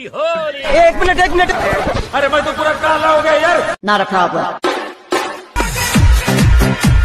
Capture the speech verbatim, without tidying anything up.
एक मिनट एक मिनट, अरे मैं तो पूरा काला हो गया यार। Not a problem.